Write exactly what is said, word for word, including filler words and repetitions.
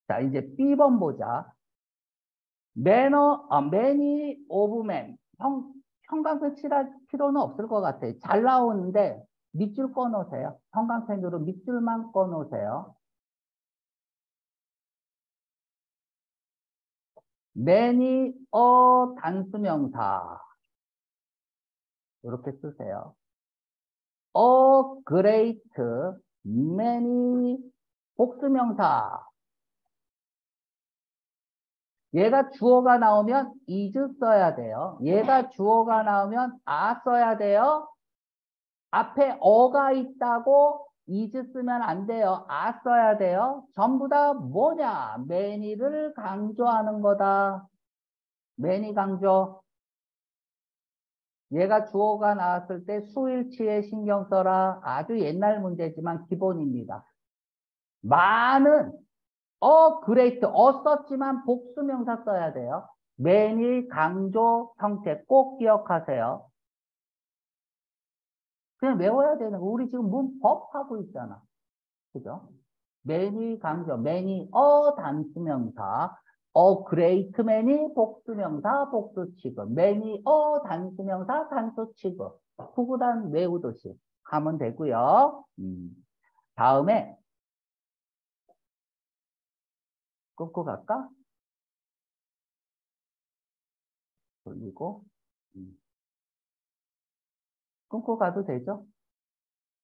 자, 이제 비 번 보자. 매너, 아, many of men. 형, 형광펜 칠할 필요는 없을 것 같아요. 잘 나오는데 밑줄 꺼놓으세요. 형광펜으로 밑줄만 꺼놓으세요. many, 어, 단수명사. 이렇게 쓰세요. a great, many, 복수명사. 얘가 주어가 나오면 is 써야 돼요. 얘가 주어가 나오면 are 써야 돼요. 앞에 어가 있다고 is 쓰면 안 돼요. are 써야 돼요. 전부 다 뭐냐? many를 강조하는 거다. many 강조. 얘가 주어가 나왔을 때 수일치에 신경 써라. 아주 옛날 문제지만 기본입니다. 많은, 어, great, 어 썼지만 복수명사 써야 돼요. many 강조 형태 꼭 기억하세요. 그냥 외워야 되는 거. 우리 지금 문법 하고 있잖아. 그죠? many 강조, many, 어, 단수명사. 어, great many 복수명사, 복수 취급. many, 어, 단수명사, 단수 취급. 구구단 외우듯이 하면 되고요. 음. 다음에 끊고 갈까? 돌리고 음. 끊고 가도 되죠?